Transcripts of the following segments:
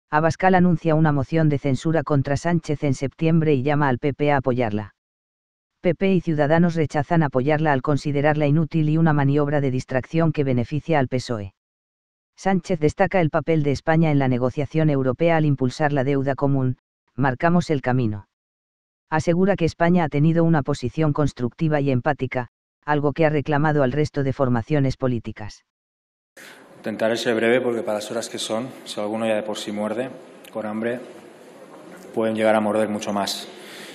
Abascal anuncia una moción de censura contra Sánchez en septiembre y llama al PP a apoyarla. PP y Ciudadanos rechazan apoyarla al considerarla inútil y una maniobra de distracción que beneficia al PSOE. Sánchez destaca el papel de España en la negociación europea al impulsar la deuda común, marcamos el camino. Asegura que España ha tenido una posición constructiva y empática, algo que ha reclamado al resto de formaciones políticas. Intentaré ser breve porque para las horas que son, si alguno ya de por sí muerde, con hambre, pueden llegar a morder mucho más.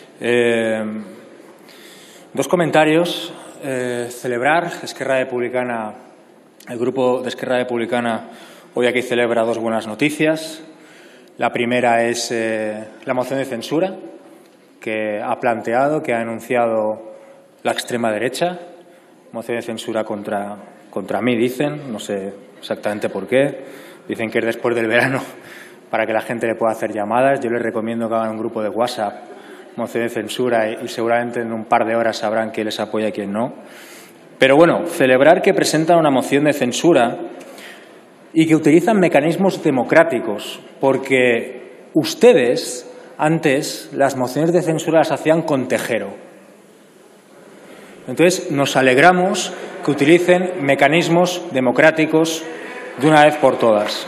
Dos comentarios. Celebrar, Esquerra Republicana, el grupo de Esquerra Republicana hoy aquí celebra dos buenas noticias. La primera es la moción de censura que ha planteado, que ha anunciado la extrema derecha. Moción de censura contra mí, dicen, no sé exactamente por qué. Dicen que es después del verano para que la gente le pueda hacer llamadas. Yo les recomiendo que hagan un grupo de WhatsApp, moción de censura, y seguramente en un par de horas sabrán quién les apoya y quién no. Pero bueno, celebrar que presentan una moción de censura y que utilizan mecanismos democráticos, porque ustedes antes las mociones de censura las hacían con Tejero. Entonces, nos alegramos que utilicen mecanismos democráticos de una vez por todas.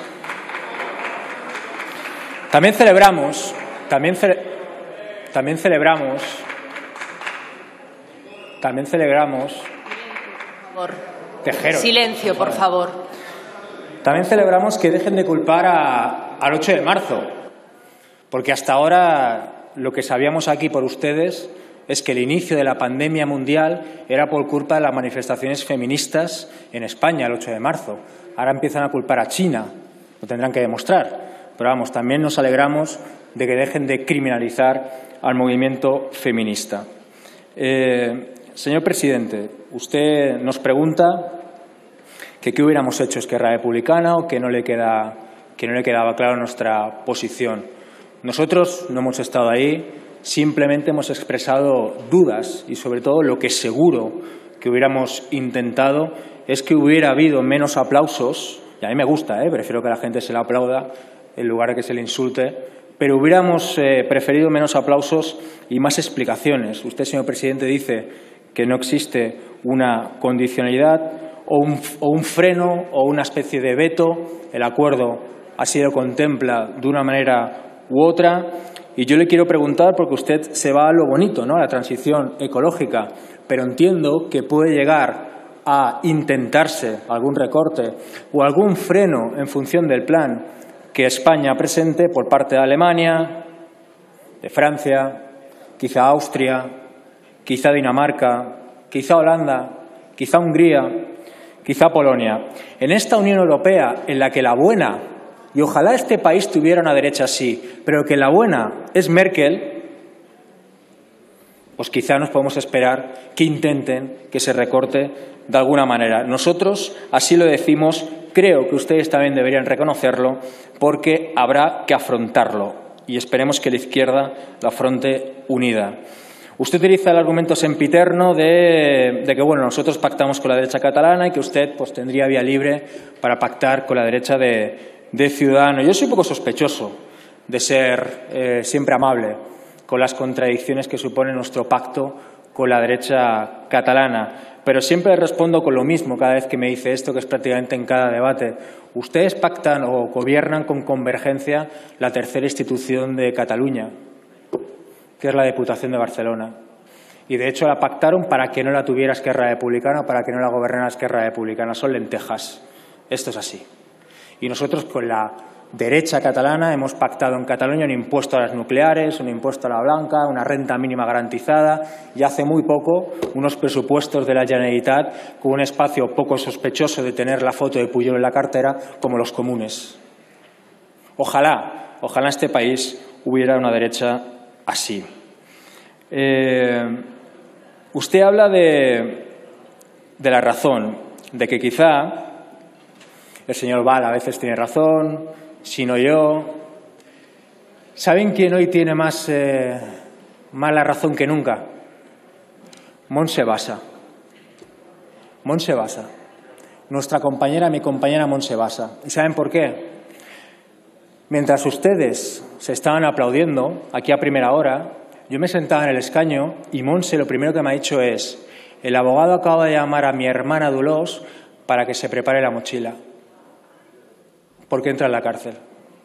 También celebramos Tejero. Silencio, por favor. También celebramos que dejen de culpar al 8 de marzo, porque hasta ahora lo que sabíamos aquí por ustedes es que el inicio de la pandemia mundial era por culpa de las manifestaciones feministas en España el 8 de marzo. Ahora empiezan a culpar a China, lo tendrán que demostrar. Pero vamos, también nos alegramos de que dejen de criminalizar al movimiento feminista. Señor presidente, usted nos pregunta que qué hubiéramos hecho Esquerra Republicana o que no le quedaba clara nuestra posición. Nosotros no hemos estado ahí. Simplemente hemos expresado dudas y, sobre todo, lo que seguro que hubiéramos intentado es que hubiera habido menos aplausos, y a mí me gusta, prefiero que la gente se le aplauda en lugar de que se le insulte, pero hubiéramos preferido menos aplausos y más explicaciones. Usted, señor presidente, dice que no existe una condicionalidad o un freno o una especie de veto. El acuerdo así lo contempla de una manera u otra. Y yo le quiero preguntar, porque usted se va a lo bonito, ¿no?, a la transición ecológica, pero entiendo que puede llegar a intentarse algún recorte o algún freno en función del plan que España presente por parte de Alemania, de Francia, quizá Austria, quizá Dinamarca, quizá Holanda, quizá Hungría, quizá Polonia. En esta Unión Europea en la que la buena, y ojalá este país tuviera una derecha así, pero que la buena es Merkel, pues quizá nos podemos esperar que intenten que se recorte de alguna manera. Nosotros así lo decimos, creo que ustedes también deberían reconocerlo, porque habrá que afrontarlo y esperemos que la izquierda lo afronte unida. Usted utiliza el argumento sempiterno de que bueno, nosotros pactamos con la derecha catalana y que usted pues tendría vía libre para pactar con la derecha de Ciudadanos. Yo soy un poco sospechoso de ser siempre amable con las contradicciones que supone nuestro pacto con la derecha catalana, pero siempre le respondo con lo mismo cada vez que me dice esto, que es prácticamente en cada debate. Ustedes pactan o gobiernan con Convergencia la tercera institución de Cataluña, que es la Diputación de Barcelona. Y de hecho la pactaron para que no la tuviera Esquerra Republicana, para que no la gobernara Esquerra Republicana. Son lentejas. Esto es así. Y nosotros con la derecha catalana hemos pactado en Cataluña un impuesto a las nucleares, un impuesto a la blanca, una renta mínima garantizada y hace muy poco unos presupuestos de la Generalitat con un espacio poco sospechoso de tener la foto de Pujol en la cartera como los comunes. Ojalá en este país hubiera una derecha así. Usted habla de la razón, de que quizá el señor Val a veces tiene razón, si no yo. ¿Saben quién hoy tiene más la razón que nunca? Montse Basa. Montse Basa. Nuestra compañera, mi compañera Montse Basa. ¿Y saben por qué? Mientras ustedes se estaban aplaudiendo aquí a primera hora, yo me sentaba en el escaño y Montse lo primero que me ha dicho es: el abogado acaba de llamar a mi hermana Dolors para que se prepare la mochila, porque entra en la cárcel.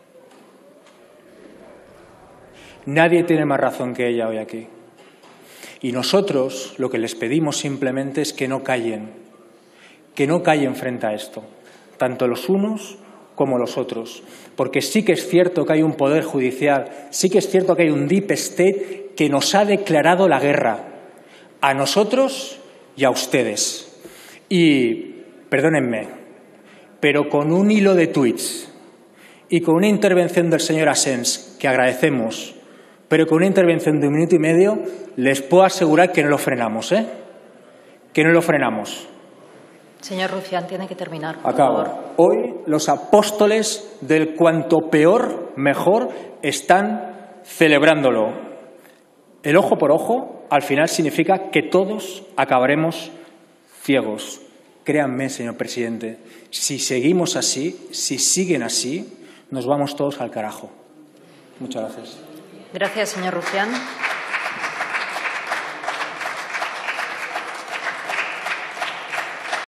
Nadie tiene más razón que ella hoy aquí. Y nosotros lo que les pedimos simplemente es que no callen frente a esto, tanto los unos como los otros. Porque sí que es cierto que hay un poder judicial, sí que es cierto que hay un deep state que nos ha declarado la guerra a nosotros y a ustedes. Y, perdónenme, pero con un hilo de tuits y con una intervención del señor Asens, que agradecemos, pero con una intervención de 1 minuto y medio, les puedo asegurar que no lo frenamos, ¿eh? Que no lo frenamos. Señor Rufián, tiene que terminar, por Acabo. favor. Hoy los apóstoles del cuanto peor, mejor, están celebrándolo. El ojo por ojo, al final, significa que todos acabaremos ciegos. Créanme, señor presidente, si seguimos así, si siguen así, nos vamos todos al carajo. Muchas gracias. Gracias, señor Rufián.